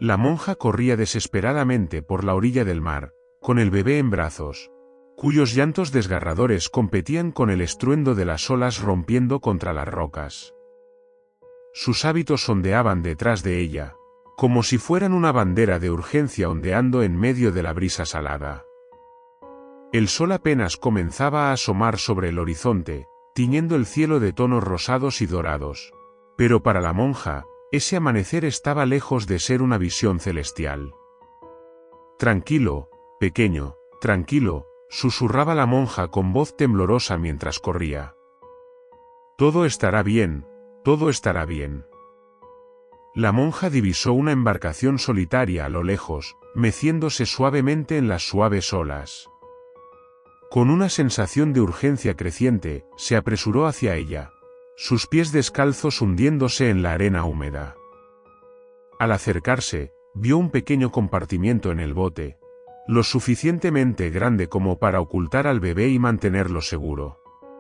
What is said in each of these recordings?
La monja corría desesperadamente por la orilla del mar, con el bebé en brazos, cuyos llantos desgarradores competían con el estruendo de las olas rompiendo contra las rocas. Sus hábitos ondeaban detrás de ella, como si fueran una bandera de urgencia ondeando en medio de la brisa salada. El sol apenas comenzaba a asomar sobre el horizonte, tiñendo el cielo de tonos rosados y dorados. Pero para la monja, ese amanecer estaba lejos de ser una visión celestial. «Tranquilo, pequeño, tranquilo», susurraba la monja con voz temblorosa mientras corría. «Todo estará bien, todo estará bien». La monja divisó una embarcación solitaria a lo lejos, meciéndose suavemente en las suaves olas. Con una sensación de urgencia creciente, se apresuró hacia ella, sus pies descalzos hundiéndose en la arena húmeda. Al acercarse, vio un pequeño compartimiento en el bote, lo suficientemente grande como para ocultar al bebé y mantenerlo seguro.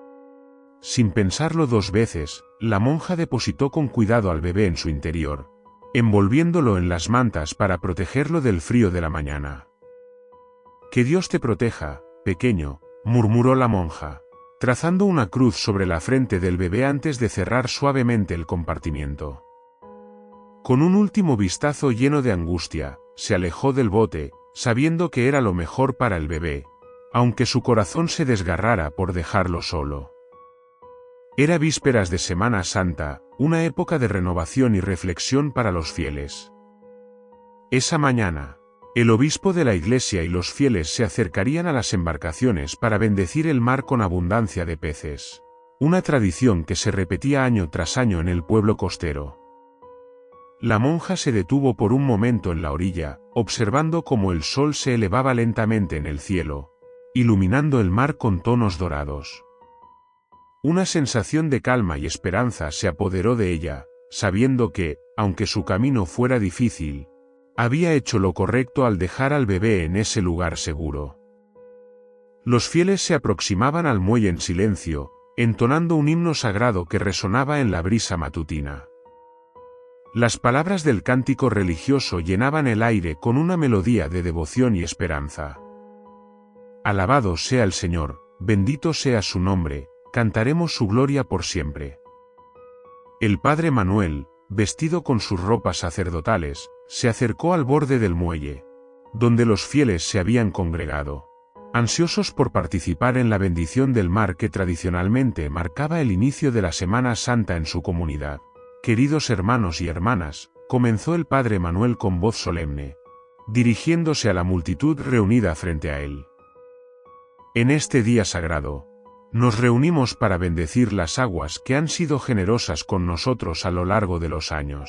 Sin pensarlo dos veces, la monja depositó con cuidado al bebé en su interior, envolviéndolo en las mantas para protegerlo del frío de la mañana. «Que Dios te proteja, pequeño», murmuró la monja, trazando una cruz sobre la frente del bebé antes de cerrar suavemente el compartimiento. Con un último vistazo lleno de angustia, se alejó del bote, sabiendo que era lo mejor para el bebé, aunque su corazón se desgarrara por dejarlo solo. Era vísperas de Semana Santa, una época de renovación y reflexión para los fieles. Esa mañana, el obispo de la iglesia y los fieles se acercarían a las embarcaciones para bendecir el mar con abundancia de peces, una tradición que se repetía año tras año en el pueblo costero. La monja se detuvo por un momento en la orilla, observando cómo el sol se elevaba lentamente en el cielo, iluminando el mar con tonos dorados. Una sensación de calma y esperanza se apoderó de ella, sabiendo que, aunque su camino fuera difícil, había hecho lo correcto al dejar al bebé en ese lugar seguro. Los fieles se aproximaban al muelle en silencio, entonando un himno sagrado que resonaba en la brisa matutina. Las palabras del cántico religioso llenaban el aire con una melodía de devoción y esperanza. «Alabado sea el Señor, bendito sea su nombre, cantaremos su gloria por siempre». El padre Manuel, vestido con sus ropas sacerdotales, se acercó al borde del muelle, donde los fieles se habían congregado, ansiosos por participar en la bendición del mar que tradicionalmente marcaba el inicio de la Semana Santa en su comunidad. «Queridos hermanos y hermanas», comenzó el padre Manuel con voz solemne, dirigiéndose a la multitud reunida frente a él. «En este día sagrado, nos reunimos para bendecir las aguas que han sido generosas con nosotros a lo largo de los años.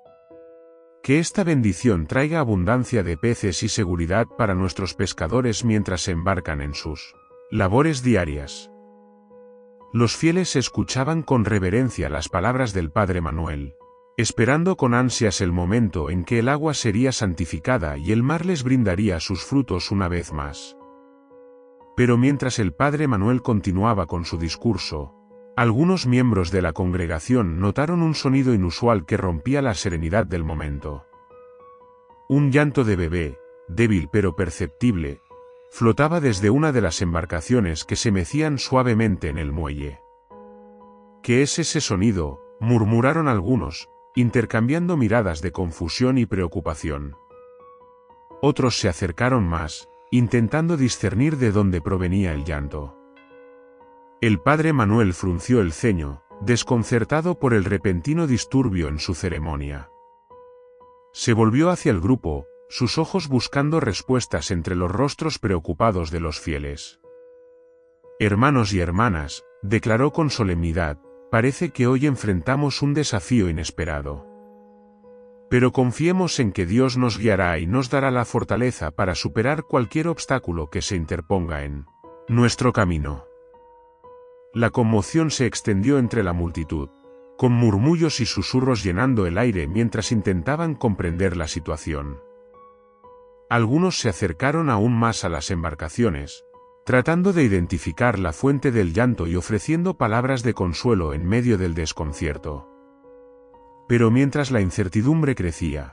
Que esta bendición traiga abundancia de peces y seguridad para nuestros pescadores mientras se embarcan en sus labores diarias». Los fieles escuchaban con reverencia las palabras del padre Manuel, esperando con ansias el momento en que el agua sería santificada y el mar les brindaría sus frutos una vez más. Pero mientras el padre Manuel continuaba con su discurso, algunos miembros de la congregación notaron un sonido inusual que rompía la serenidad del momento. Un llanto de bebé, débil pero perceptible, flotaba desde una de las embarcaciones que se mecían suavemente en el muelle. «¿Qué es ese sonido?», murmuraron algunos, intercambiando miradas de confusión y preocupación. Otros se acercaron más, intentando discernir de dónde provenía el llanto. El padre Manuel frunció el ceño, desconcertado por el repentino disturbio en su ceremonia. Se volvió hacia el grupo, sus ojos buscando respuestas entre los rostros preocupados de los fieles. «Hermanos y hermanas», declaró con solemnidad, «parece que hoy enfrentamos un desafío inesperado. Pero confiemos en que Dios nos guiará y nos dará la fortaleza para superar cualquier obstáculo que se interponga en nuestro camino». La conmoción se extendió entre la multitud, con murmullos y susurros llenando el aire mientras intentaban comprender la situación. Algunos se acercaron aún más a las embarcaciones, tratando de identificar la fuente del llanto y ofreciendo palabras de consuelo en medio del desconcierto. Pero mientras la incertidumbre crecía,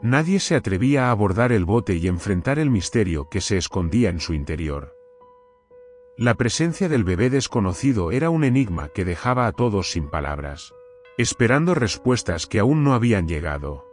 Nadie se atrevía a abordar el bote y enfrentar el misterio que se escondía en su interior. La presencia del bebé desconocido era un enigma que dejaba a todos sin palabras, esperando respuestas que aún no habían llegado.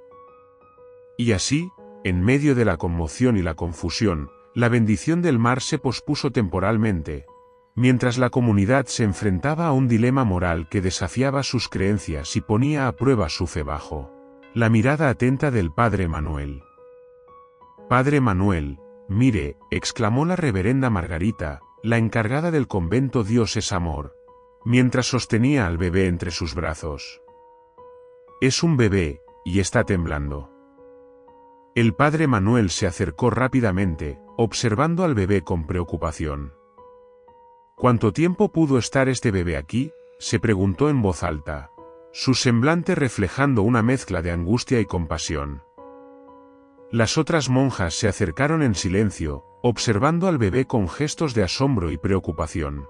Y así, en medio de la conmoción y la confusión, la bendición del mar se pospuso temporalmente, mientras la comunidad se enfrentaba a un dilema moral que desafiaba sus creencias y ponía a prueba su fe bajo la mirada atenta del padre Manuel. «Padre Manuel, mire», exclamó la reverenda Margarita, la encargada del convento Dios es Amor, mientras sostenía al bebé entre sus brazos. «Es un bebé, y está temblando». El padre Manuel se acercó rápidamente, observando al bebé con preocupación. «¿Cuánto tiempo pudo estar este bebé aquí?», se preguntó en voz alta, su semblante reflejando una mezcla de angustia y compasión. Las otras monjas se acercaron en silencio, observando al bebé con gestos de asombro y preocupación.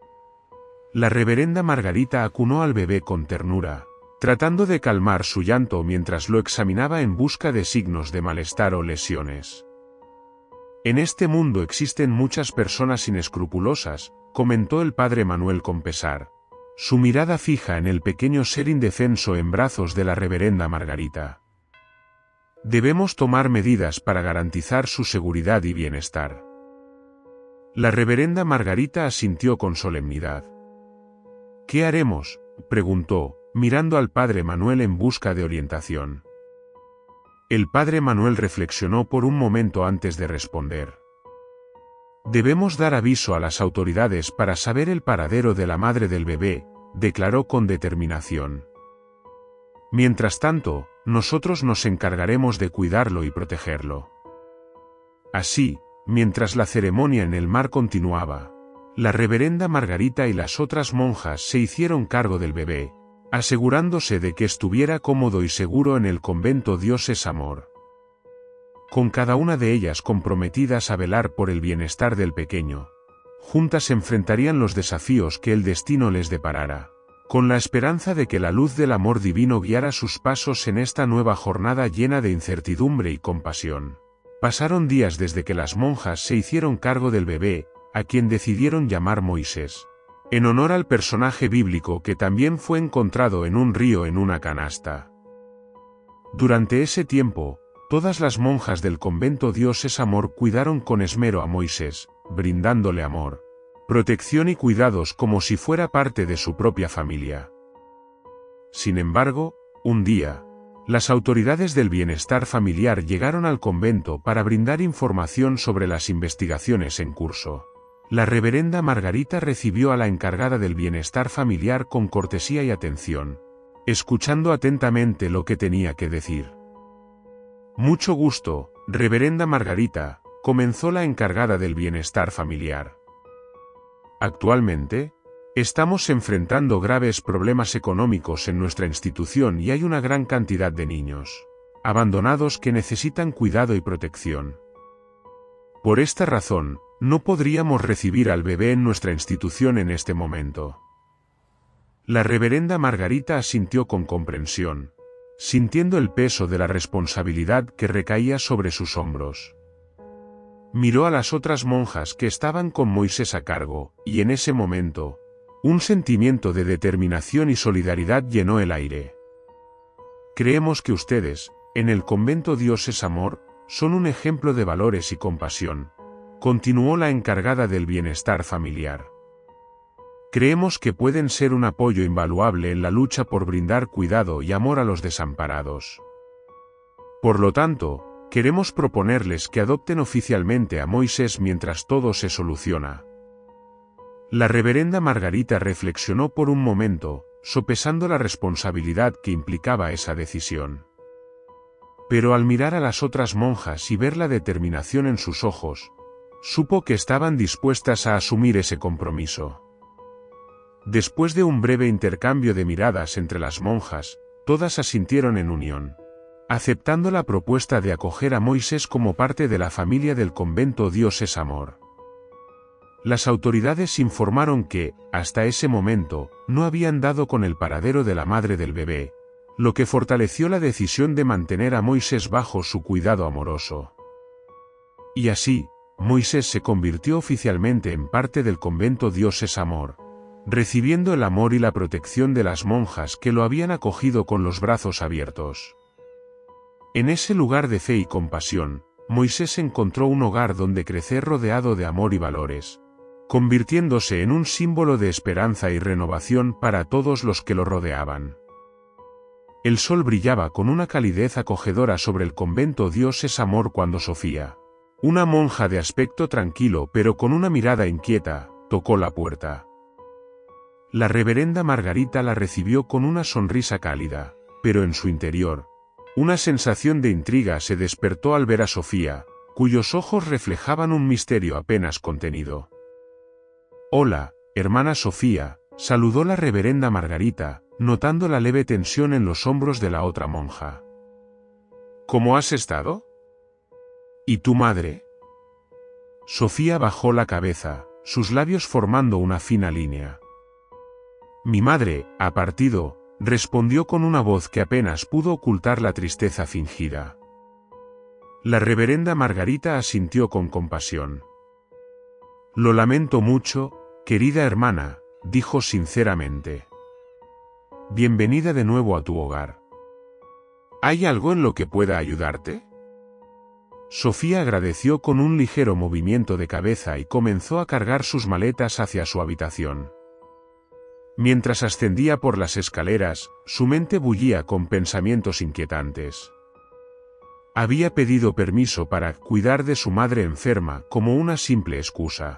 La reverenda Margarita acunó al bebé con ternura, tratando de calmar su llanto mientras lo examinaba en busca de signos de malestar o lesiones. «En este mundo existen muchas personas inescrupulosas», comentó el padre Manuel con pesar, su mirada fija en el pequeño ser indefenso en brazos de la reverenda Margarita. «Debemos tomar medidas para garantizar su seguridad y bienestar». La reverenda Margarita asintió con solemnidad. «¿Qué haremos?», preguntó, mirando al padre Manuel en busca de orientación. El padre Manuel reflexionó por un momento antes de responder. «Debemos dar aviso a las autoridades para saber el paradero de la madre del bebé», declaró con determinación. «Mientras tanto, nosotros nos encargaremos de cuidarlo y protegerlo». Así, mientras la ceremonia en el mar continuaba, la reverenda Margarita y las otras monjas se hicieron cargo del bebé, asegurándose de que estuviera cómodo y seguro en el convento Dios es Amor. Con cada una de ellas comprometidas a velar por el bienestar del pequeño, juntas enfrentarían los desafíos que el destino les deparara, con la esperanza de que la luz del amor divino guiara sus pasos en esta nueva jornada llena de incertidumbre y compasión. Pasaron días desde que las monjas se hicieron cargo del bebé, a quien decidieron llamar Moisés, en honor al personaje bíblico que también fue encontrado en un río en una canasta. Durante ese tiempo, todas las monjas del convento Dios es Amor cuidaron con esmero a Moisés, brindándole amor, protección y cuidados como si fuera parte de su propia familia. Sin embargo, un día, las autoridades del bienestar familiar llegaron al convento para brindar información sobre las investigaciones en curso. La reverenda Margarita recibió a la encargada del bienestar familiar con cortesía y atención, escuchando atentamente lo que tenía que decir. «Mucho gusto, reverenda Margarita», comenzó la encargada del bienestar familiar. «Actualmente, estamos enfrentando graves problemas económicos en nuestra institución y hay una gran cantidad de niños abandonados que necesitan cuidado y protección. Por esta razón, no podríamos recibir al bebé en nuestra institución en este momento». La reverenda Margarita asintió con comprensión, sintiendo el peso de la responsabilidad que recaía sobre sus hombros. Miró a las otras monjas que estaban con Moisés a cargo, y en ese momento, un sentimiento de determinación y solidaridad llenó el aire. «Creemos que ustedes, en el convento Dios es Amor, son un ejemplo de valores y compasión», continuó la encargada del bienestar familiar. «Creemos que pueden ser un apoyo invaluable en la lucha por brindar cuidado y amor a los desamparados. Por lo tanto, queremos proponerles que adopten oficialmente a Moisés mientras todo se soluciona». La reverenda Margarita reflexionó por un momento, sopesando la responsabilidad que implicaba esa decisión. Pero al mirar a las otras monjas y ver la determinación en sus ojos, supo que estaban dispuestas a asumir ese compromiso. Después de un breve intercambio de miradas entre las monjas, todas asintieron en unión, aceptando la propuesta de acoger a Moisés como parte de la familia del convento Dios es Amor. Las autoridades informaron que, hasta ese momento, no habían dado con el paradero de la madre del bebé, lo que fortaleció la decisión de mantener a Moisés bajo su cuidado amoroso. Y así, Moisés se convirtió oficialmente en parte del convento Dios es Amor, recibiendo el amor y la protección de las monjas que lo habían acogido con los brazos abiertos. En ese lugar de fe y compasión, Moisés encontró un hogar donde crecer rodeado de amor y valores, convirtiéndose en un símbolo de esperanza y renovación para todos los que lo rodeaban. El sol brillaba con una calidez acogedora sobre el convento Dios es Amor cuando Sofía, una monja de aspecto tranquilo pero con una mirada inquieta, tocó la puerta. La reverenda Margarita la recibió con una sonrisa cálida, pero en su interior, una sensación de intriga se despertó al ver a Sofía, cuyos ojos reflejaban un misterio apenas contenido. «Hola, hermana Sofía», saludó la reverenda Margarita, notando la leve tensión en los hombros de la otra monja. «¿Cómo has estado? ¿Y tu madre?» Sofía bajó la cabeza, sus labios formando una fina línea. «Mi madre ha partido», respondió con una voz que apenas pudo ocultar la tristeza fingida. La reverenda Margarita asintió con compasión. «Lo lamento mucho, querida hermana», dijo sinceramente. «Bienvenida de nuevo a tu hogar. ¿Hay algo en lo que pueda ayudarte?» Sofía agradeció con un ligero movimiento de cabeza y comenzó a cargar sus maletas hacia su habitación. Mientras ascendía por las escaleras, su mente bullía con pensamientos inquietantes. Había pedido permiso para cuidar de su madre enferma como una simple excusa.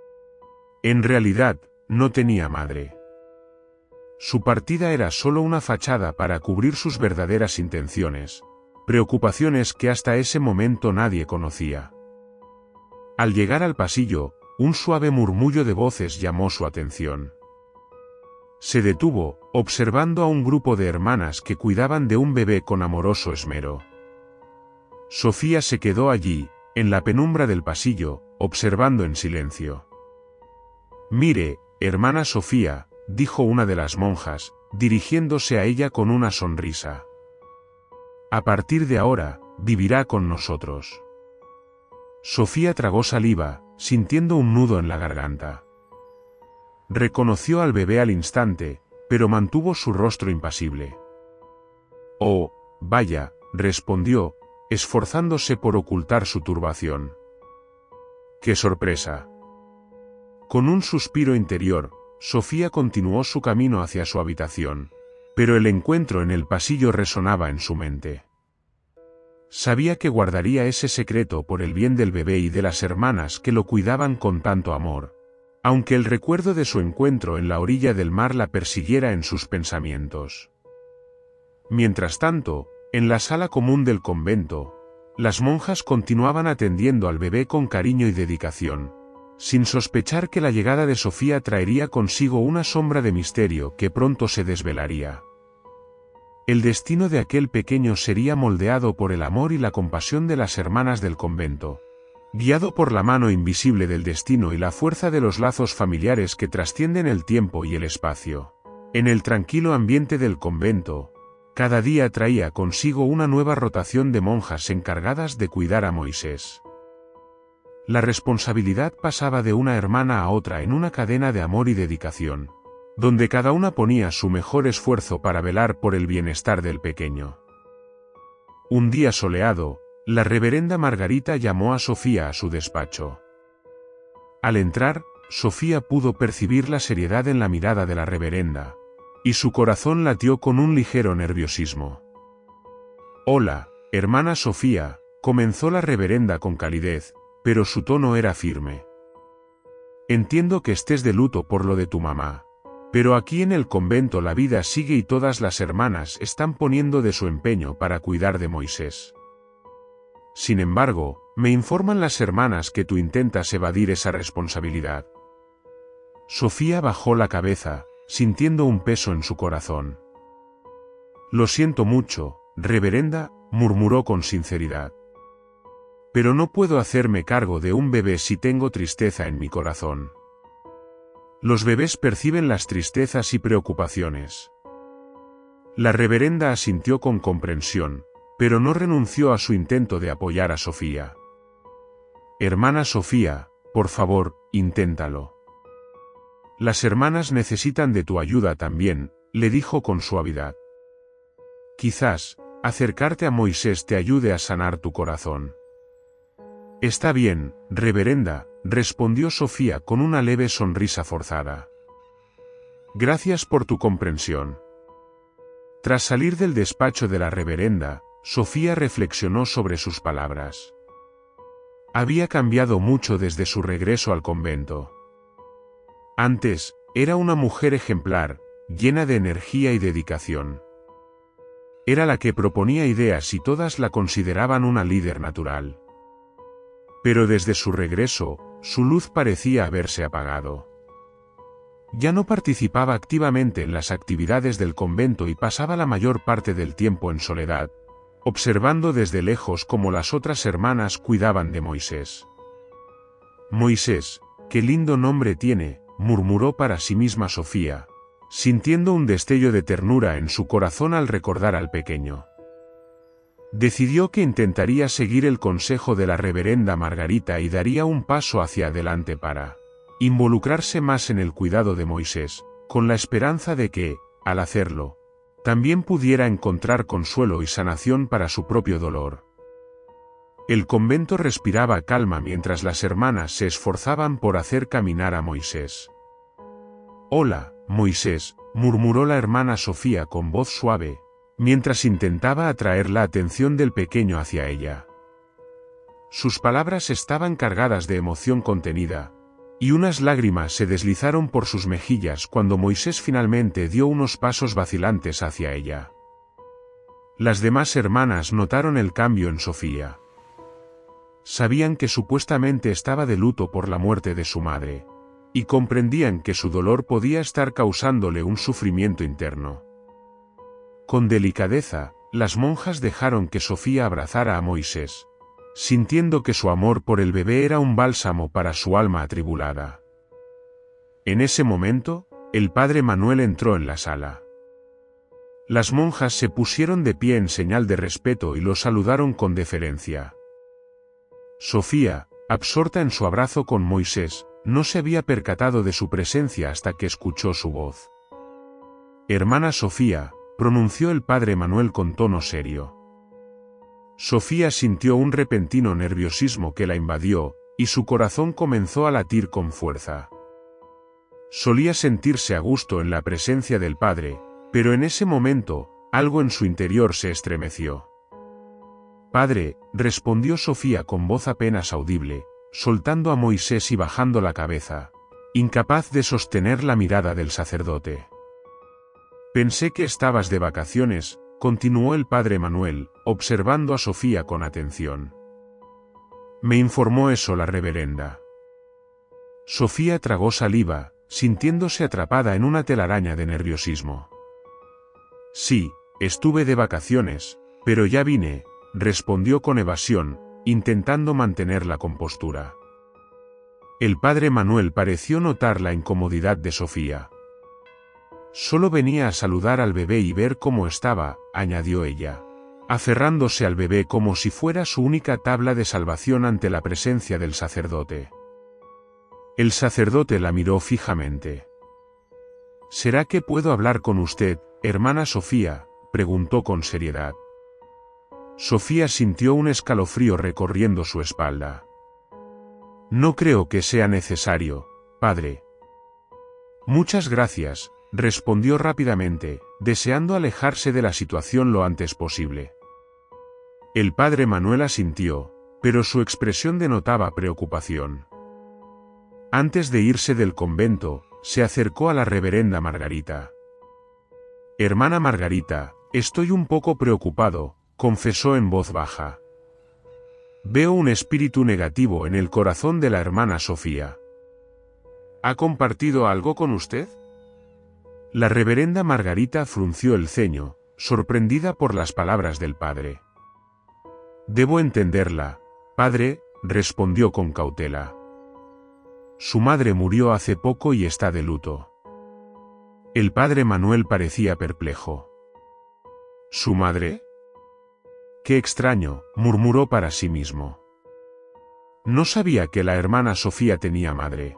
En realidad, no tenía madre. Su partida era solo una fachada para cubrir sus verdaderas intenciones, preocupaciones que hasta ese momento nadie conocía. Al llegar al pasillo, un suave murmullo de voces llamó su atención. Se detuvo, observando a un grupo de hermanas que cuidaban de un bebé con amoroso esmero. Sofía se quedó allí, en la penumbra del pasillo, observando en silencio. «Mire, hermana Sofía», dijo una de las monjas, dirigiéndose a ella con una sonrisa. «A partir de ahora, vivirá con nosotros». Sofía tragó saliva, sintiendo un nudo en la garganta. Reconoció al bebé al instante, pero mantuvo su rostro impasible. «Oh, vaya», respondió, esforzándose por ocultar su turbación. «¡Qué sorpresa!». Con un suspiro interior, Sofía continuó su camino hacia su habitación, pero el encuentro en el pasillo resonaba en su mente. Sabía que guardaría ese secreto por el bien del bebé y de las hermanas que lo cuidaban con tanto amor, aunque el recuerdo de su encuentro en la orilla del mar la persiguiera en sus pensamientos. Mientras tanto, en la sala común del convento, las monjas continuaban atendiendo al bebé con cariño y dedicación, sin sospechar que la llegada de Sofía traería consigo una sombra de misterio que pronto se desvelaría. El destino de aquel pequeño sería moldeado por el amor y la compasión de las hermanas del convento, guiado por la mano invisible del destino y la fuerza de los lazos familiares que trascienden el tiempo y el espacio. En el tranquilo ambiente del convento, cada día traía consigo una nueva rotación de monjas encargadas de cuidar a Moisés. La responsabilidad pasaba de una hermana a otra en una cadena de amor y dedicación, donde cada una ponía su mejor esfuerzo para velar por el bienestar del pequeño. Un día soleado, la reverenda Margarita llamó a Sofía a su despacho. Al entrar, Sofía pudo percibir la seriedad en la mirada de la reverenda, y su corazón latió con un ligero nerviosismo. «Hola, hermana Sofía», comenzó la reverenda con calidez, pero su tono era firme. «Entiendo que estés de luto por lo de tu mamá, pero aquí en el convento la vida sigue y todas las hermanas están poniendo de su empeño para cuidar de Moisés. Sin embargo, me informan las hermanas que tú intentas evadir esa responsabilidad». Sofía bajó la cabeza, sintiendo un peso en su corazón. «Lo siento mucho, reverenda», murmuró con sinceridad. «Pero no puedo hacerme cargo de un bebé si tengo tristeza en mi corazón. Los bebés perciben las tristezas y preocupaciones. La reverenda asintió con comprensión, pero no renunció a su intento de apoyar a Sofía. Hermana Sofía, por favor, inténtalo. Las hermanas necesitan de tu ayuda también, le dijo con suavidad. Quizás, acercarte a Moisés te ayude a sanar tu corazón. Está bien, reverenda, respondió Sofía con una leve sonrisa forzada. Gracias por tu comprensión. Tras salir del despacho de la reverenda, Sofía reflexionó sobre sus palabras. Había cambiado mucho desde su regreso al convento. Antes, era una mujer ejemplar, llena de energía y dedicación. Era la que proponía ideas y todas la consideraban una líder natural. Pero desde su regreso, su luz parecía haberse apagado. Ya no participaba activamente en las actividades del convento y pasaba la mayor parte del tiempo en soledad, observando desde lejos cómo las otras hermanas cuidaban de Moisés. Moisés, qué lindo nombre tiene, murmuró para sí misma Sofía, sintiendo un destello de ternura en su corazón al recordar al pequeño. Decidió que intentaría seguir el consejo de la reverenda Margarita y daría un paso hacia adelante para involucrarse más en el cuidado de Moisés, con la esperanza de que, al hacerlo, también pudiera encontrar consuelo y sanación para su propio dolor. El convento respiraba calma mientras las hermanas se esforzaban por hacer caminar a Moisés. «Hola, Moisés», murmuró la hermana Sofía con voz suave, mientras intentaba atraer la atención del pequeño hacia ella. Sus palabras estaban cargadas de emoción contenida, y unas lágrimas se deslizaron por sus mejillas cuando Moisés finalmente dio unos pasos vacilantes hacia ella. Las demás hermanas notaron el cambio en Sofía. Sabían que supuestamente estaba de luto por la muerte de su madre, y comprendían que su dolor podía estar causándole un sufrimiento interno. Con delicadeza, las monjas dejaron que Sofía abrazara a Moisés, sintiendo que su amor por el bebé era un bálsamo para su alma atribulada. En ese momento, el padre Manuel entró en la sala. Las monjas se pusieron de pie en señal de respeto y lo saludaron con deferencia. Sofía, absorta en su abrazo con Moisés, no se había percatado de su presencia hasta que escuchó su voz. «Hermana Sofía», pronunció el padre Manuel con tono serio. Sofía sintió un repentino nerviosismo que la invadió, y su corazón comenzó a latir con fuerza. Solía sentirse a gusto en la presencia del padre, pero en ese momento, algo en su interior se estremeció. «Padre», respondió Sofía con voz apenas audible, soltando a Moisés y bajando la cabeza, incapaz de sostener la mirada del sacerdote. «Pensé que estabas de vacaciones», continuó el padre Manuel, observando a Sofía con atención. «Me informó eso la reverenda». Sofía tragó saliva, sintiéndose atrapada en una telaraña de nerviosismo. «Sí, estuve de vacaciones, pero ya vine», respondió con evasión, intentando mantener la compostura. El padre Manuel pareció notar la incomodidad de Sofía. «Solo venía a saludar al bebé y ver cómo estaba», añadió ella, aferrándose al bebé como si fuera su única tabla de salvación ante la presencia del sacerdote. El sacerdote la miró fijamente. «¿Será que puedo hablar con usted, hermana Sofía?», preguntó con seriedad. Sofía sintió un escalofrío recorriendo su espalda. «No creo que sea necesario, padre». «Muchas gracias», respondió rápidamente, deseando alejarse de la situación lo antes posible. El padre Manuel asintió, pero su expresión denotaba preocupación. Antes de irse del convento, se acercó a la reverenda Margarita. «Hermana Margarita, estoy un poco preocupado», confesó en voz baja. «Veo un espíritu negativo en el corazón de la hermana Sofía». «¿Ha compartido algo con usted?». La reverenda Margarita frunció el ceño, sorprendida por las palabras del padre. «Debo entenderla, padre», respondió con cautela. «Su madre murió hace poco y está de luto». El padre Manuel parecía perplejo. ¿Su madre? Qué extraño, murmuró para sí mismo. No sabía que la hermana Sofía tenía madre.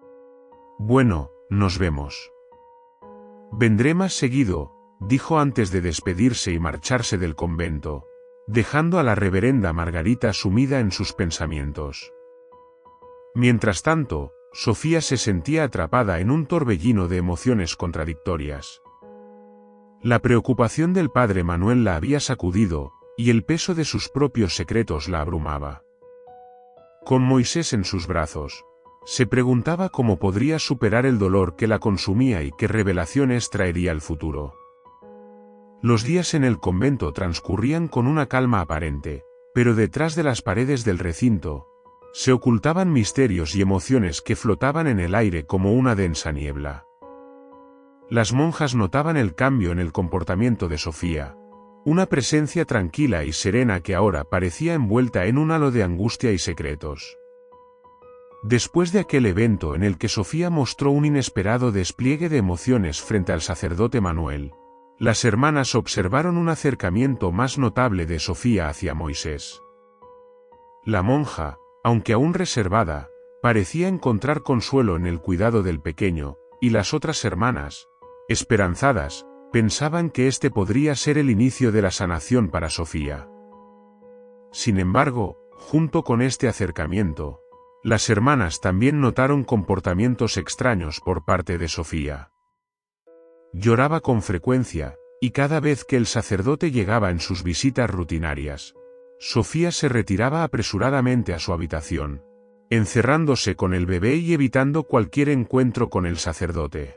Bueno, nos vemos. Vendré más seguido, dijo antes de despedirse y marcharse del convento, dejando a la reverenda Margarita sumida en sus pensamientos. Mientras tanto, Sofía se sentía atrapada en un torbellino de emociones contradictorias. La preocupación del padre Manuel la había sacudido, y el peso de sus propios secretos la abrumaba. Con Moisés en sus brazos, se preguntaba cómo podría superar el dolor que la consumía y qué revelaciones traería el futuro. Los días en el convento transcurrían con una calma aparente, pero detrás de las paredes del recinto, se ocultaban misterios y emociones que flotaban en el aire como una densa niebla. Las monjas notaban el cambio en el comportamiento de Sofía, una presencia tranquila y serena que ahora parecía envuelta en un halo de angustia y secretos. Después de aquel evento en el que Sofía mostró un inesperado despliegue de emociones frente al sacerdote Manuel, las hermanas observaron un acercamiento más notable de Sofía hacia Moisés. La monja, aunque aún reservada, parecía encontrar consuelo en el cuidado del pequeño, y las otras hermanas, esperanzadas, pensaban que este podría ser el inicio de la sanación para Sofía. Sin embargo, junto con este acercamiento, las hermanas también notaron comportamientos extraños por parte de Sofía. Lloraba con frecuencia, y cada vez que el sacerdote llegaba en sus visitas rutinarias, Sofía se retiraba apresuradamente a su habitación, encerrándose con el bebé y evitando cualquier encuentro con el sacerdote.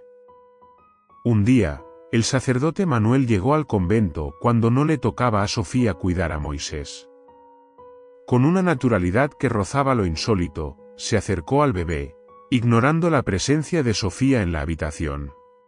Un día, el sacerdote Manuel llegó al convento cuando no le tocaba a Sofía cuidar a Moisés. Con una naturalidad que rozaba lo insólito, se acercó al bebé, ignorando la presencia de Sofía en la habitación.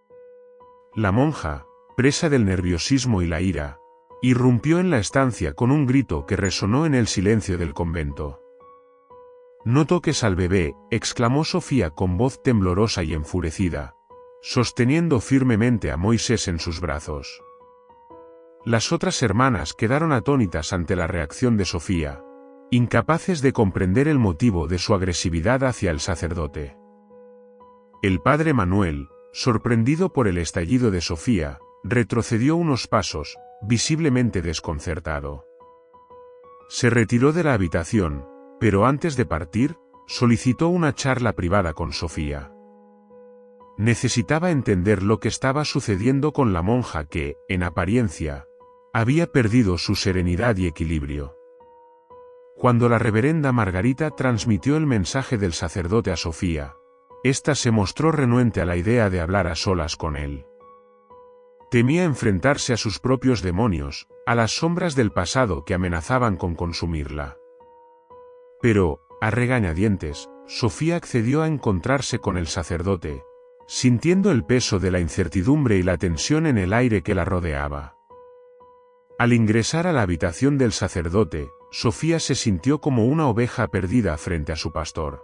La monja, presa del nerviosismo y la ira, irrumpió en la estancia con un grito que resonó en el silencio del convento. «No toques al bebé», exclamó Sofía con voz temblorosa y enfurecida, sosteniendo firmemente a Moisés en sus brazos. Las otras hermanas quedaron atónitas ante la reacción de Sofía, incapaces de comprender el motivo de su agresividad hacia el sacerdote. El padre Manuel, sorprendido por el estallido de Sofía, retrocedió unos pasos, visiblemente desconcertado. Se retiró de la habitación, pero antes de partir, solicitó una charla privada con Sofía. Necesitaba entender lo que estaba sucediendo con la monja que, en apariencia, había perdido su serenidad y equilibrio. Cuando la reverenda Margarita transmitió el mensaje del sacerdote a Sofía, ésta se mostró renuente a la idea de hablar a solas con él. Temía enfrentarse a sus propios demonios, a las sombras del pasado que amenazaban con consumirla. Pero, a regañadientes, Sofía accedió a encontrarse con el sacerdote, sintiendo el peso de la incertidumbre y la tensión en el aire que la rodeaba. Al ingresar a la habitación del sacerdote, Sofía se sintió como una oveja perdida frente a su pastor.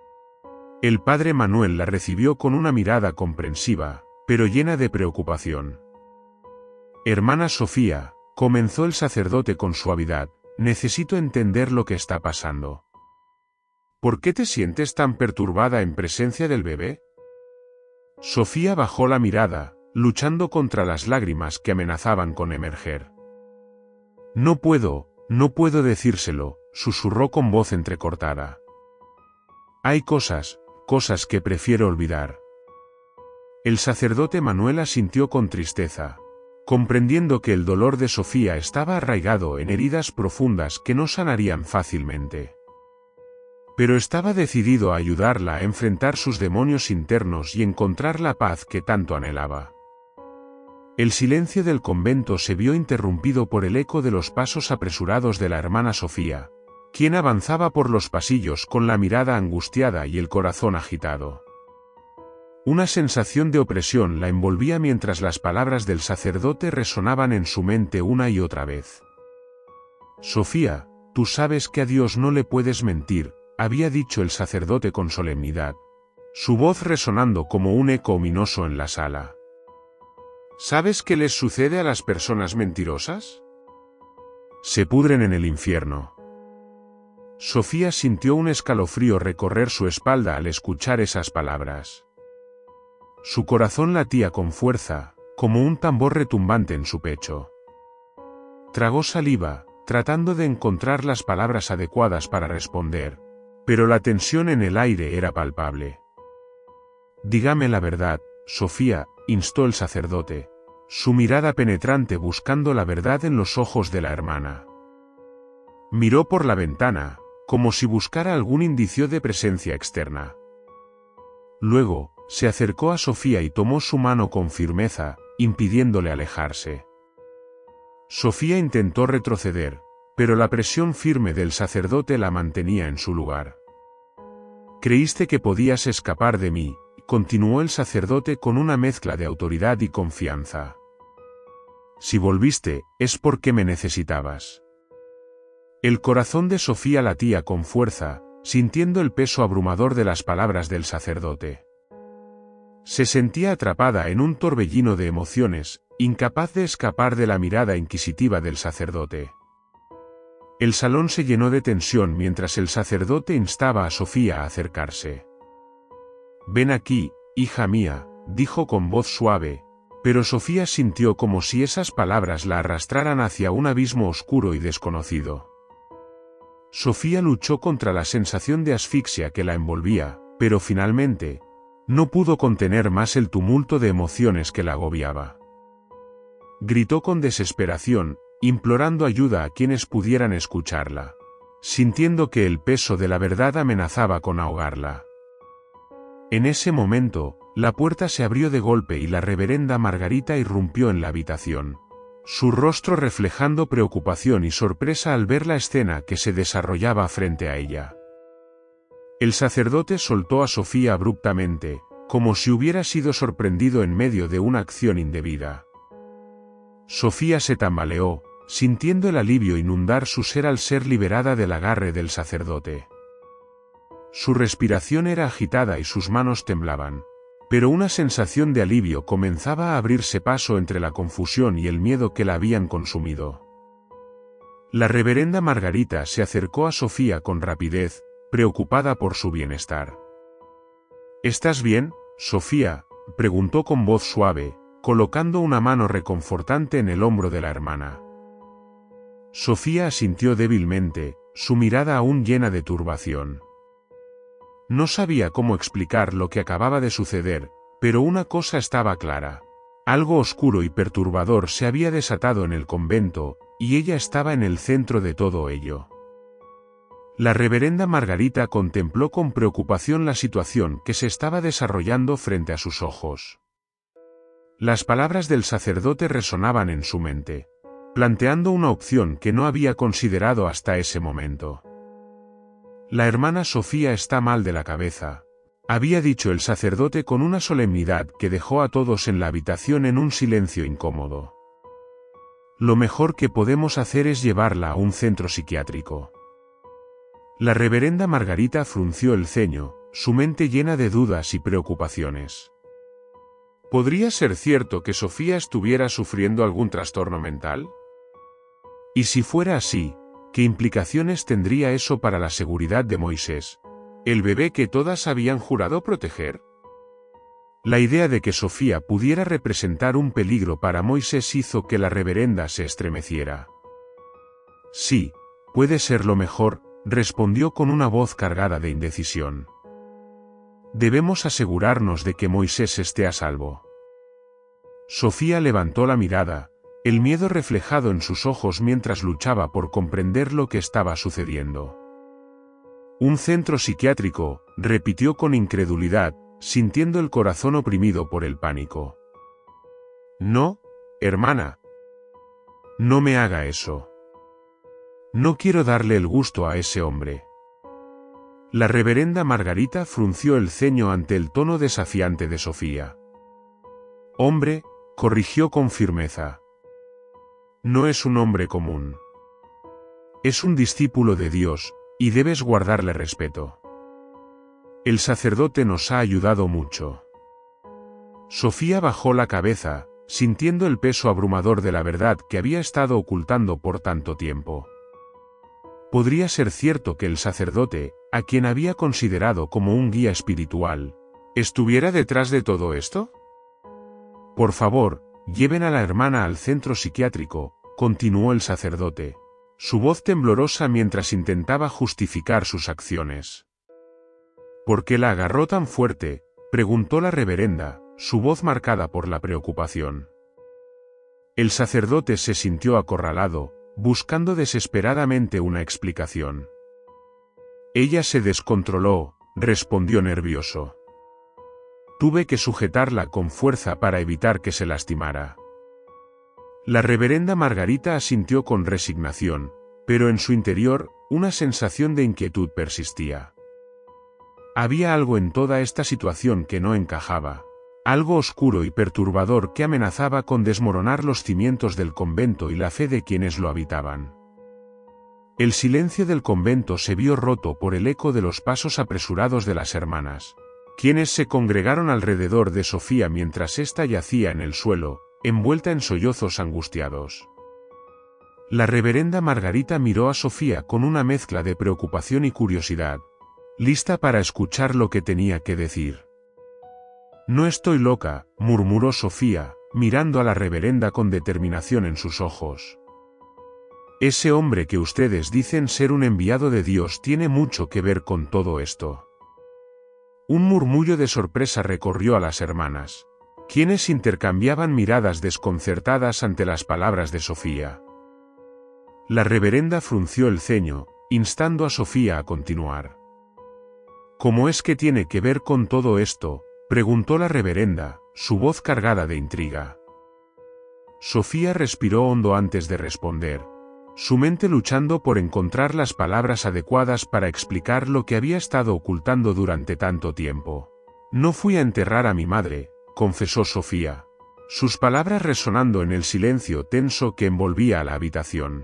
El padre Manuel la recibió con una mirada comprensiva, pero llena de preocupación. «Hermana Sofía», comenzó el sacerdote con suavidad, «necesito entender lo que está pasando. ¿Por qué te sientes tan perturbada en presencia del bebé?» Sofía bajó la mirada, luchando contra las lágrimas que amenazaban con emerger. No puedo decírselo», susurró con voz entrecortada. «Hay cosas que prefiero olvidar». El sacerdote Manuel asintió con tristeza, comprendiendo que el dolor de Sofía estaba arraigado en heridas profundas que no sanarían fácilmente. Pero estaba decidido a ayudarla a enfrentar sus demonios internos y encontrar la paz que tanto anhelaba. El silencio del convento se vio interrumpido por el eco de los pasos apresurados de la hermana Sofía, quien avanzaba por los pasillos con la mirada angustiada y el corazón agitado. Una sensación de opresión la envolvía mientras las palabras del sacerdote resonaban en su mente una y otra vez. «Sofía, tú sabes que a Dios no le puedes mentir», había dicho el sacerdote con solemnidad, su voz resonando como un eco ominoso en la sala. ¿Sabes qué les sucede a las personas mentirosas? Se pudren en el infierno. Sofía sintió un escalofrío recorrer su espalda al escuchar esas palabras. Su corazón latía con fuerza, como un tambor retumbante en su pecho. Tragó saliva, tratando de encontrar las palabras adecuadas para responder, pero la tensión en el aire era palpable. Dígame la verdad, Sofía, instó el sacerdote, su mirada penetrante buscando la verdad en los ojos de la hermana. Miró por la ventana, como si buscara algún indicio de presencia externa. Luego, se acercó a Sofía y tomó su mano con firmeza, impidiéndole alejarse. Sofía intentó retroceder, pero la presión firme del sacerdote la mantenía en su lugar. Creíste que podías escapar de mí, continuó el sacerdote con una mezcla de autoridad y confianza. Si volviste, es porque me necesitabas. El corazón de Sofía latía con fuerza, sintiendo el peso abrumador de las palabras del sacerdote. Se sentía atrapada en un torbellino de emociones, incapaz de escapar de la mirada inquisitiva del sacerdote. El salón se llenó de tensión mientras el sacerdote instaba a Sofía a acercarse. «Ven aquí, hija mía», dijo con voz suave, pero Sofía sintió como si esas palabras la arrastraran hacia un abismo oscuro y desconocido. Sofía luchó contra la sensación de asfixia que la envolvía, pero finalmente, no pudo contener más el tumulto de emociones que la agobiaba. Gritó con desesperación, implorando ayuda a quienes pudieran escucharla, sintiendo que el peso de la verdad amenazaba con ahogarla. En ese momento, la puerta se abrió de golpe y la reverenda Margarita irrumpió en la habitación, su rostro reflejando preocupación y sorpresa al ver la escena que se desarrollaba frente a ella. El sacerdote soltó a Sofía abruptamente, como si hubiera sido sorprendido en medio de una acción indebida. Sofía se tambaleó, sintiendo el alivio inundar su ser al ser liberada del agarre del sacerdote. Su respiración era agitada y sus manos temblaban, pero una sensación de alivio comenzaba a abrirse paso entre la confusión y el miedo que la habían consumido. La reverenda Margarita se acercó a Sofía con rapidez, preocupada por su bienestar. ¿Estás bien, Sofía?, preguntó con voz suave, colocando una mano reconfortante en el hombro de la hermana. Sofía asintió débilmente, su mirada aún llena de turbación. No sabía cómo explicar lo que acababa de suceder, pero una cosa estaba clara. Algo oscuro y perturbador se había desatado en el convento, y ella estaba en el centro de todo ello. La reverenda Margarita contempló con preocupación la situación que se estaba desarrollando frente a sus ojos. Las palabras del sacerdote resonaban en su mente, planteando una opción que no había considerado hasta ese momento. La hermana Sofía está mal de la cabeza, había dicho el sacerdote con una solemnidad que dejó a todos en la habitación en un silencio incómodo. Lo mejor que podemos hacer es llevarla a un centro psiquiátrico. La reverenda Margarita frunció el ceño, su mente llena de dudas y preocupaciones. ¿Podría ser cierto que Sofía estuviera sufriendo algún trastorno mental? Y si fuera así, ¿qué implicaciones tendría eso para la seguridad de Moisés, el bebé que todas habían jurado proteger? La idea de que Sofía pudiera representar un peligro para Moisés hizo que la reverenda se estremeciera. Sí, puede ser lo mejor, respondió con una voz cargada de indecisión. Debemos asegurarnos de que Moisés esté a salvo. Sofía levantó la mirada, el miedo reflejado en sus ojos mientras luchaba por comprender lo que estaba sucediendo. Un centro psiquiátrico, repitió con incredulidad, sintiendo el corazón oprimido por el pánico. No, hermana. No me haga eso. No quiero darle el gusto a ese hombre. La reverenda Margarita frunció el ceño ante el tono desafiante de Sofía. Hombre, corrigió con firmeza. No es un hombre común. Es un discípulo de Dios, y debes guardarle respeto. El sacerdote nos ha ayudado mucho. Sofía bajó la cabeza, sintiendo el peso abrumador de la verdad que había estado ocultando por tanto tiempo. ¿Podría ser cierto que el sacerdote, a quien había considerado como un guía espiritual, estuviera detrás de todo esto? Por favor, lleven a la hermana al centro psiquiátrico, continuó el sacerdote, su voz temblorosa mientras intentaba justificar sus acciones. ¿Por qué la agarró tan fuerte?, preguntó la reverenda, su voz marcada por la preocupación. El sacerdote se sintió acorralado, buscando desesperadamente una explicación. Ella se descontroló, respondió nervioso. Tuve que sujetarla con fuerza para evitar que se lastimara. La reverenda Margarita asintió con resignación, pero en su interior, una sensación de inquietud persistía. Había algo en toda esta situación que no encajaba, algo oscuro y perturbador que amenazaba con desmoronar los cimientos del convento y la fe de quienes lo habitaban. El silencio del convento se vio roto por el eco de los pasos apresurados de las hermanas, quienes se congregaron alrededor de Sofía mientras ésta yacía en el suelo, envuelta en sollozos angustiados. La reverenda Margarita miró a Sofía con una mezcla de preocupación y curiosidad, lista para escuchar lo que tenía que decir. «No estoy loca», murmuró Sofía, mirando a la reverenda con determinación en sus ojos. «Ese hombre que ustedes dicen ser un enviado de Dios tiene mucho que ver con todo esto». Un murmullo de sorpresa recorrió a las hermanas, quienes intercambiaban miradas desconcertadas ante las palabras de Sofía. La reverenda frunció el ceño, instando a Sofía a continuar. «¿Cómo es que tiene que ver con todo esto?», preguntó la reverenda, su voz cargada de intriga. Sofía respiró hondo antes de responder, su mente luchando por encontrar las palabras adecuadas para explicar lo que había estado ocultando durante tanto tiempo. «No fui a enterrar a mi madre», confesó Sofía, sus palabras resonando en el silencio tenso que envolvía a la habitación.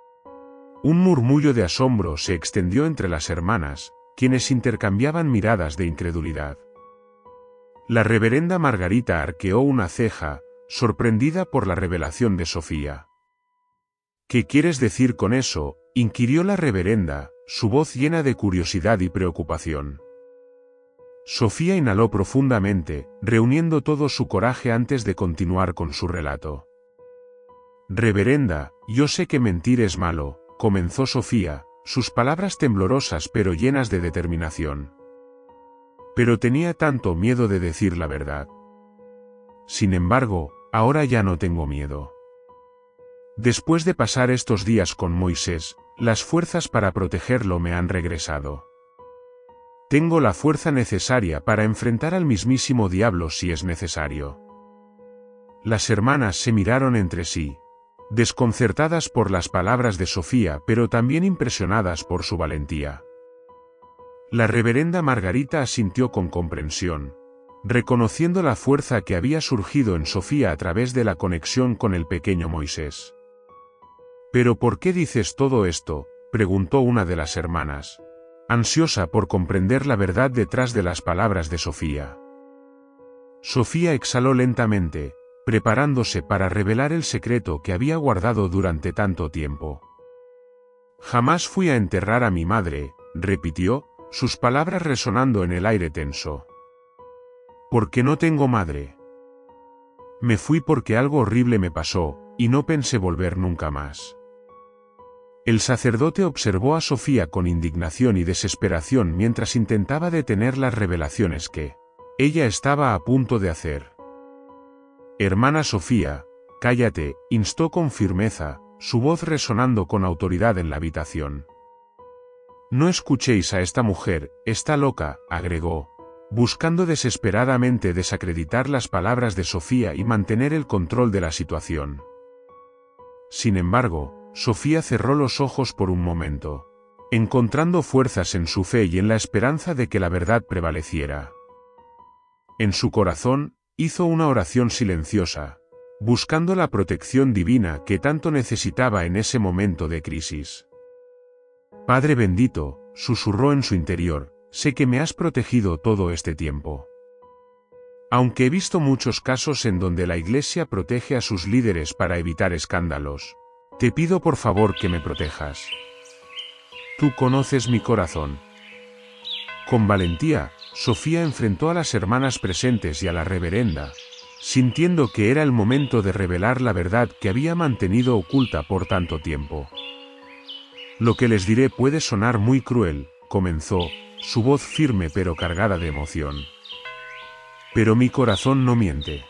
Un murmullo de asombro se extendió entre las hermanas, quienes intercambiaban miradas de incredulidad. La reverenda Margarita arqueó una ceja, sorprendida por la revelación de Sofía. «¿Qué quieres decir con eso?», inquirió la reverenda, su voz llena de curiosidad y preocupación. Sofía inhaló profundamente, reuniendo todo su coraje antes de continuar con su relato. «Reverenda, yo sé que mentir es malo», comenzó Sofía, sus palabras temblorosas pero llenas de determinación. «Pero tenía tanto miedo de decir la verdad. Sin embargo, ahora ya no tengo miedo. Después de pasar estos días con Moisés, las fuerzas para protegerlo me han regresado. Tengo la fuerza necesaria para enfrentar al mismísimo diablo si es necesario». Las hermanas se miraron entre sí, desconcertadas por las palabras de Sofía pero también impresionadas por su valentía. La reverenda Margarita asintió con comprensión, reconociendo la fuerza que había surgido en Sofía a través de la conexión con el pequeño Moisés. «¿Pero por qué dices todo esto?», preguntó una de las hermanas, ansiosa por comprender la verdad detrás de las palabras de Sofía. Sofía exhaló lentamente, preparándose para revelar el secreto que había guardado durante tanto tiempo. «Jamás fui a enterrar a mi madre», repitió, sus palabras resonando en el aire tenso. «¿Por qué no tengo madre? Me fui porque algo horrible me pasó, y no pensé volver nunca más». El sacerdote observó a Sofía con indignación y desesperación mientras intentaba detener las revelaciones que ella estaba a punto de hacer. «Hermana Sofía, cállate», instó con firmeza, su voz resonando con autoridad en la habitación. «No escuchéis a esta mujer, está loca», agregó, buscando desesperadamente desacreditar las palabras de Sofía y mantener el control de la situación. Sin embargo, Sofía cerró los ojos por un momento, encontrando fuerzas en su fe y en la esperanza de que la verdad prevaleciera. En su corazón, hizo una oración silenciosa, buscando la protección divina que tanto necesitaba en ese momento de crisis. «Padre bendito», susurró en su interior, «sé que me has protegido todo este tiempo. Aunque he visto muchos casos en donde la Iglesia protege a sus líderes para evitar escándalos, te pido por favor que me protejas. Tú conoces mi corazón. Con valentía, Sofía enfrentó a las hermanas presentes y a la reverenda, sintiendo que era el momento de revelar la verdad que había mantenido oculta por tanto tiempo. Lo que les diré puede sonar muy cruel, comenzó, su voz firme pero cargada de emoción. Pero mi corazón no miente.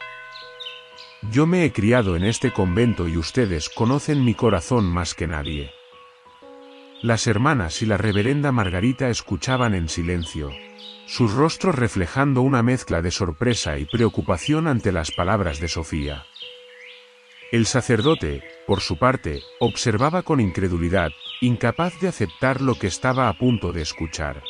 Yo me he criado en este convento y ustedes conocen mi corazón más que nadie. Las hermanas y la reverenda Margarita escuchaban en silencio, sus rostros reflejando una mezcla de sorpresa y preocupación ante las palabras de Sofía. El sacerdote, por su parte, observaba con incredulidad, incapaz de aceptar lo que estaba a punto de escuchar.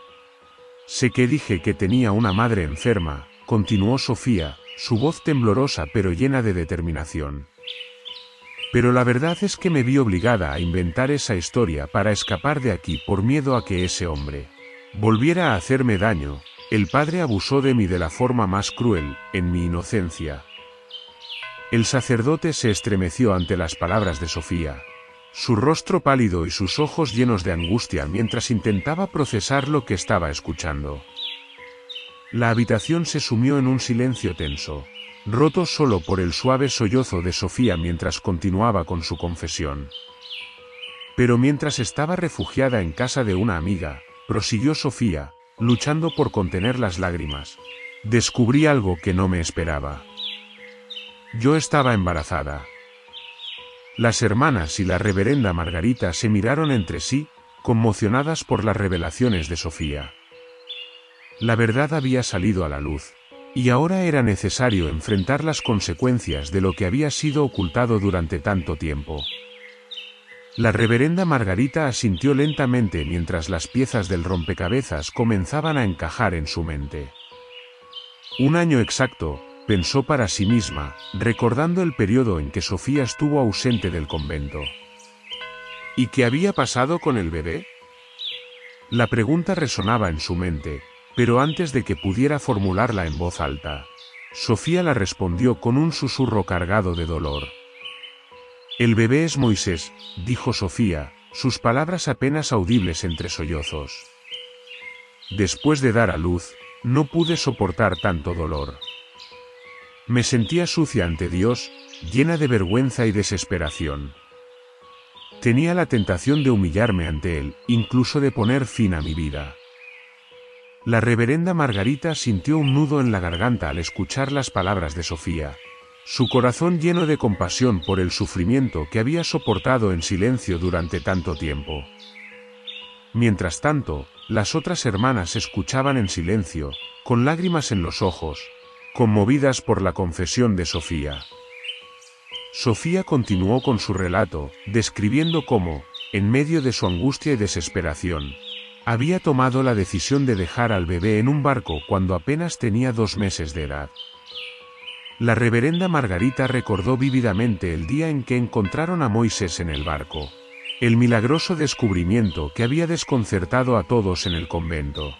Sé que dije que tenía una madre enferma, continuó Sofía, su voz temblorosa pero llena de determinación. Pero la verdad es que me vi obligada a inventar esa historia para escapar de aquí por miedo a que ese hombre volviera a hacerme daño. El padre abusó de mí de la forma más cruel, en mi inocencia. El sacerdote se estremeció ante las palabras de Sofía, su rostro pálido y sus ojos llenos de angustia mientras intentaba procesar lo que estaba escuchando. La habitación se sumió en un silencio tenso, roto solo por el suave sollozo de Sofía mientras continuaba con su confesión. Pero mientras estaba refugiada en casa de una amiga, prosiguió Sofía, luchando por contener las lágrimas, descubrí algo que no me esperaba. Yo estaba embarazada. Las hermanas y la reverenda Margarita se miraron entre sí, conmocionadas por las revelaciones de Sofía. La verdad había salido a la luz, y ahora era necesario enfrentar las consecuencias de lo que había sido ocultado durante tanto tiempo. La reverenda Margarita asintió lentamente mientras las piezas del rompecabezas comenzaban a encajar en su mente. Un año exacto, pensó para sí misma, recordando el periodo en que Sofía estuvo ausente del convento. ¿Y qué había pasado con el bebé? La pregunta resonaba en su mente, pero antes de que pudiera formularla en voz alta, Sofía la respondió con un susurro cargado de dolor. El bebé es Moisés, dijo Sofía, sus palabras apenas audibles entre sollozos. Después de dar a luz, no pude soportar tanto dolor. Me sentía sucia ante Dios, llena de vergüenza y desesperación. Tenía la tentación de humillarme ante Él, incluso de poner fin a mi vida. La reverenda Margarita sintió un nudo en la garganta al escuchar las palabras de Sofía, su corazón lleno de compasión por el sufrimiento que había soportado en silencio durante tanto tiempo. Mientras tanto, las otras hermanas escuchaban en silencio, con lágrimas en los ojos, conmovidas por la confesión de Sofía. Sofía continuó con su relato, describiendo cómo, en medio de su angustia y desesperación, había tomado la decisión de dejar al bebé en un barco cuando apenas tenía 2 meses de edad. La reverenda Margarita recordó vívidamente el día en que encontraron a Moisés en el barco, el milagroso descubrimiento que había desconcertado a todos en el convento.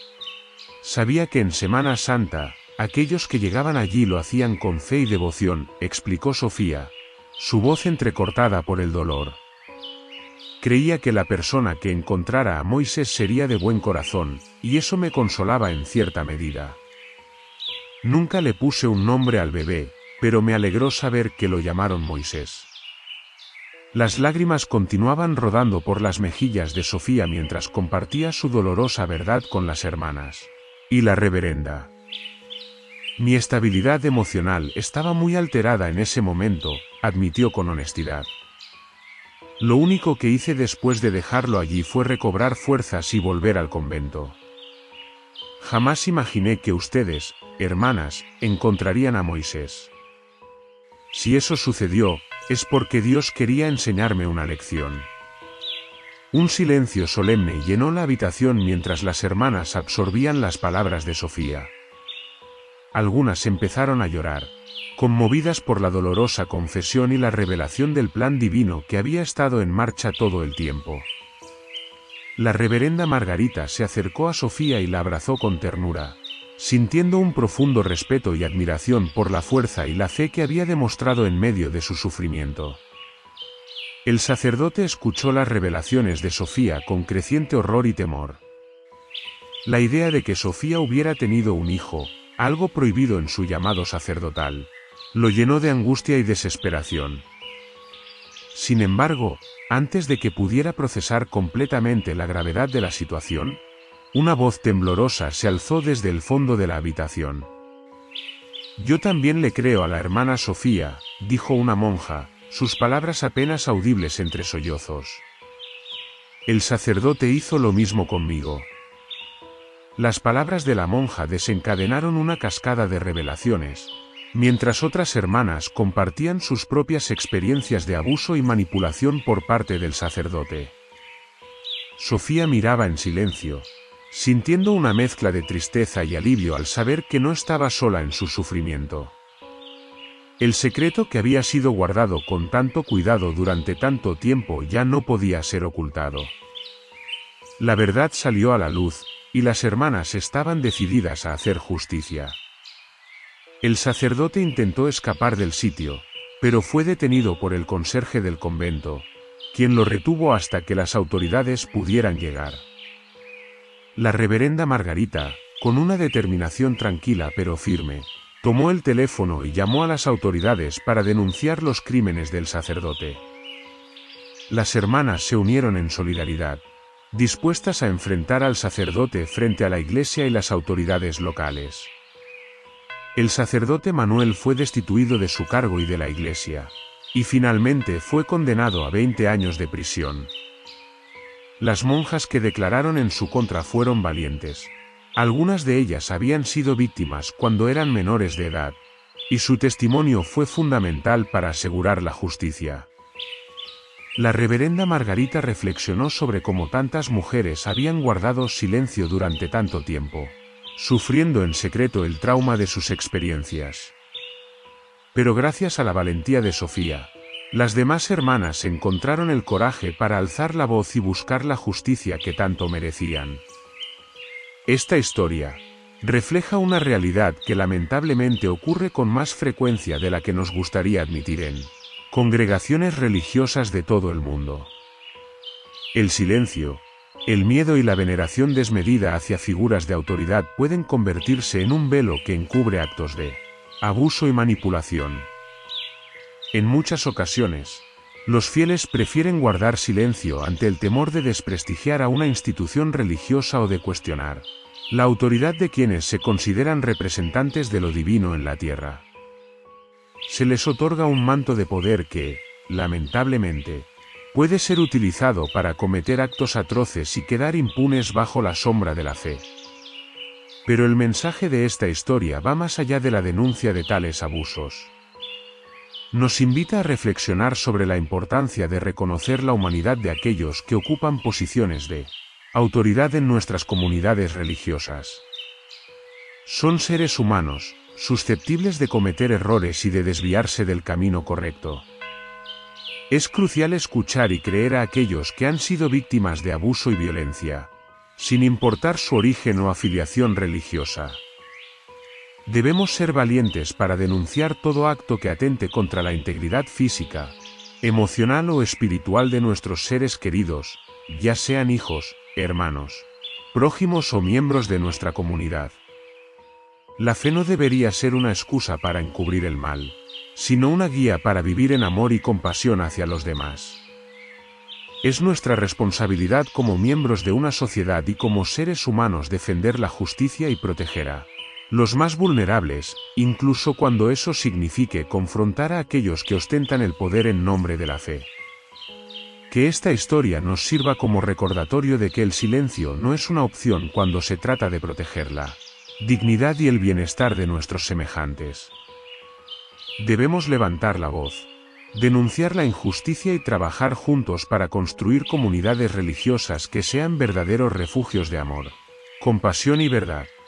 Sabía que en Semana Santa, aquellos que llegaban allí lo hacían con fe y devoción, explicó Sofía, su voz entrecortada por el dolor. Creía que la persona que encontrara a Moisés sería de buen corazón, y eso me consolaba en cierta medida. Nunca le puse un nombre al bebé, pero me alegró saber que lo llamaron Moisés. Las lágrimas continuaban rodando por las mejillas de Sofía mientras compartía su dolorosa verdad con las hermanas y la reverenda. Mi estabilidad emocional estaba muy alterada en ese momento, admitió con honestidad. Lo único que hice después de dejarlo allí fue recobrar fuerzas y volver al convento. Jamás imaginé que ustedes, hermanas, encontrarían a Moisés. Si eso sucedió, es porque Dios quería enseñarme una lección. Un silencio solemne llenó la habitación mientras las hermanas absorbían las palabras de Sofía. Algunas empezaron a llorar, conmovidas por la dolorosa confesión y la revelación del plan divino que había estado en marcha todo el tiempo. La reverenda Margarita se acercó a Sofía y la abrazó con ternura, sintiendo un profundo respeto y admiración por la fuerza y la fe que había demostrado en medio de su sufrimiento. El sacerdote escuchó las revelaciones de Sofía con creciente horror y temor. La idea de que Sofía hubiera tenido un hijo, algo prohibido en su llamado sacerdotal, lo llenó de angustia y desesperación. Sin embargo, antes de que pudiera procesar completamente la gravedad de la situación, una voz temblorosa se alzó desde el fondo de la habitación. «Yo también le creo a la hermana Sofía», dijo una monja, sus palabras apenas audibles entre sollozos. «El sacerdote hizo lo mismo conmigo». Las palabras de la monja desencadenaron una cascada de revelaciones, mientras otras hermanas compartían sus propias experiencias de abuso y manipulación por parte del sacerdote. Sofía miraba en silencio, sintiendo una mezcla de tristeza y alivio al saber que no estaba sola en su sufrimiento. El secreto que había sido guardado con tanto cuidado durante tanto tiempo ya no podía ser ocultado. La verdad salió a la luz, y las hermanas estaban decididas a hacer justicia. El sacerdote intentó escapar del sitio, pero fue detenido por el conserje del convento, quien lo retuvo hasta que las autoridades pudieran llegar. La reverenda Margarita, con una determinación tranquila pero firme, tomó el teléfono y llamó a las autoridades para denunciar los crímenes del sacerdote. Las hermanas se unieron en solidaridad, dispuestas a enfrentar al sacerdote frente a la iglesia y las autoridades locales. El sacerdote Manuel fue destituido de su cargo y de la iglesia, y finalmente fue condenado a 20 años de prisión. Las monjas que declararon en su contra fueron valientes. Algunas de ellas habían sido víctimas cuando eran menores de edad, y su testimonio fue fundamental para asegurar la justicia. La reverenda Margarita reflexionó sobre cómo tantas mujeres habían guardado silencio durante tanto tiempo, sufriendo en secreto el trauma de sus experiencias. Pero gracias a la valentía de Sofía, las demás hermanas encontraron el coraje para alzar la voz y buscar la justicia que tanto merecían. Esta historia refleja una realidad que lamentablemente ocurre con más frecuencia de la que nos gustaría admitir en congregaciones religiosas de todo el mundo. El silencio, el miedo y la veneración desmedida hacia figuras de autoridad pueden convertirse en un velo que encubre actos de abuso y manipulación. En muchas ocasiones, los fieles prefieren guardar silencio ante el temor de desprestigiar a una institución religiosa o de cuestionar la autoridad de quienes se consideran representantes de lo divino en la tierra. Se les otorga un manto de poder que, lamentablemente, puede ser utilizado para cometer actos atroces y quedar impunes bajo la sombra de la fe. Pero el mensaje de esta historia va más allá de la denuncia de tales abusos. Nos invita a reflexionar sobre la importancia de reconocer la humanidad de aquellos que ocupan posiciones de autoridad en nuestras comunidades religiosas. Son seres humanos, susceptibles de cometer errores y de desviarse del camino correcto. Es crucial escuchar y creer a aquellos que han sido víctimas de abuso y violencia, sin importar su origen o afiliación religiosa. Debemos ser valientes para denunciar todo acto que atente contra la integridad física, emocional o espiritual de nuestros seres queridos, ya sean hijos, hermanos, prójimos o miembros de nuestra comunidad. La fe no debería ser una excusa para encubrir el mal, sino una guía para vivir en amor y compasión hacia los demás. Es nuestra responsabilidad como miembros de una sociedad y como seres humanos defender la justicia y proteger a los más vulnerables, incluso cuando eso signifique confrontar a aquellos que ostentan el poder en nombre de la fe. Que esta historia nos sirva como recordatorio de que el silencio no es una opción cuando se trata de proteger la dignidad y el bienestar de nuestros semejantes. Debemos levantar la voz, denunciar la injusticia y trabajar juntos para construir comunidades religiosas que sean verdaderos refugios de amor, compasión y verdad.